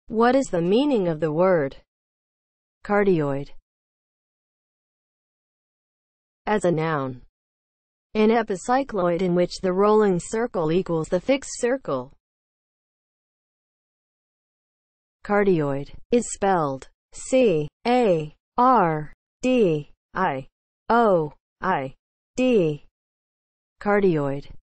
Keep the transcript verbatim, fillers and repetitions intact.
What is the meaning of the word cardioid as a noun? An epicycloid in which the rolling circle equals the fixed circle. Cardioid is spelled C A R D I O I D. Cardioid.